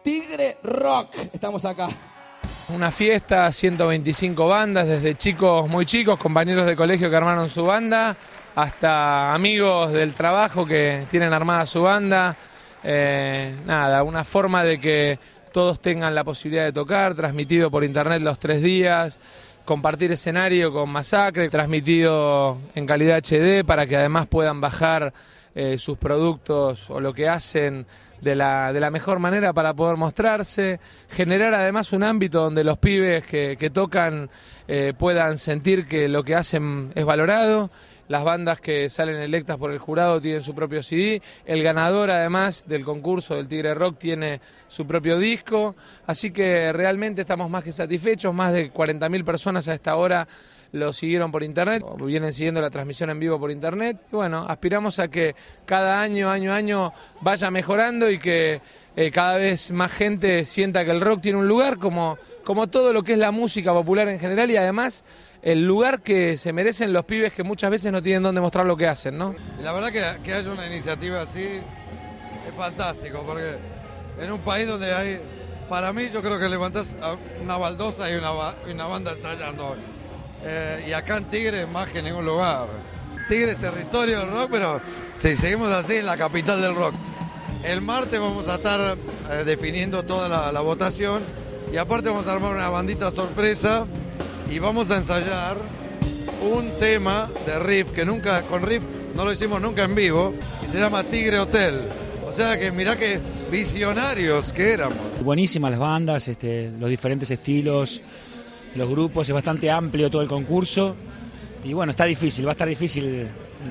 Tigre Rock. Estamos acá. Una fiesta, 125 bandas, desde chicos muy chicos, compañeros de colegio que armaron su banda, hasta amigos del trabajo que tienen armada su banda. Nada, una forma de que todos tengan la posibilidad de tocar, transmitido por internet los 3 días, compartir escenario con Masacre, transmitido en calidad HD para que además puedan bajar sus productos o lo que hacen de la mejor manera para poder mostrarse, generar además un ámbito donde los pibes que tocan puedan sentir que lo que hacen es valorado. Las bandas que salen electas por el jurado tienen su propio CD, el ganador además del concurso del Tigre Rock tiene su propio disco, así que realmente estamos más que satisfechos. Más de 40.000 personas a esta hora lo siguieron por internet, o vienen siguiendo la transmisión en vivo por internet, y bueno, aspiramos a que cada año vaya mejorando y que cada vez más gente sienta que el rock tiene un lugar como todo lo que es la música popular en general, y además el lugar que se merecen los pibes que muchas veces no tienen dónde mostrar lo que hacen, ¿no? La verdad que haya una iniciativa así es fantástico, porque en un país donde hay, para mí yo creo que levantás una baldosa y una banda ensayando, y acá en Tigre más que en ningún lugar. Tigre es territorio del rock, pero si seguimos así en la capital del rock. El martes vamos a estar definiendo toda la votación, y aparte vamos a armar una bandita sorpresa y vamos a ensayar un tema de riff que nunca, con riff no lo hicimos nunca en vivo, y se llama Tigre Hotel. O sea que mirá qué visionarios que éramos. Buenísimas las bandas, los diferentes estilos, los grupos, es bastante amplio todo el concurso, y bueno, va a estar difícil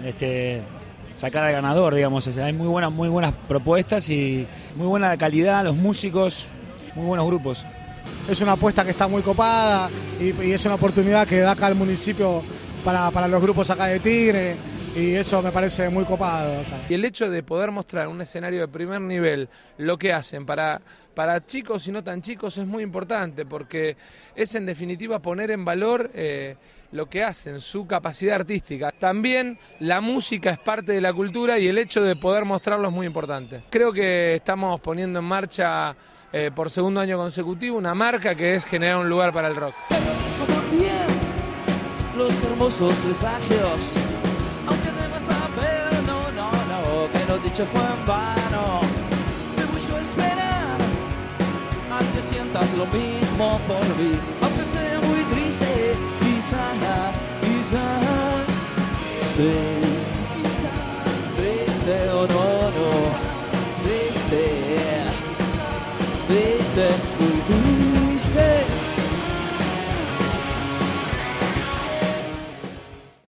sacar al ganador, digamos. O sea, hay muy buenas propuestas y muy buena calidad, los músicos, muy buenos grupos. Es una apuesta que está muy copada y es una oportunidad que da acá al municipio para los grupos acá de Tigre, y eso me parece muy copado acá. Y el hecho de poder mostrar un escenario de primer nivel, lo que hacen para chicos y no tan chicos, es muy importante, porque es en definitiva poner en valor lo que hacen, su capacidad artística. También la música es parte de la cultura, y el hecho de poder mostrarlo es muy importante. Creo que estamos poniendo en marcha por segundo año consecutivo una marca que es generar un lugar para el rock. Los hermosos presagios, aunque debas saber, no, que lo dicho fue en vano. Me mucho esperar a que sientas lo mismo por mí, aunque sea muy triste, quizás, triste o no, triste.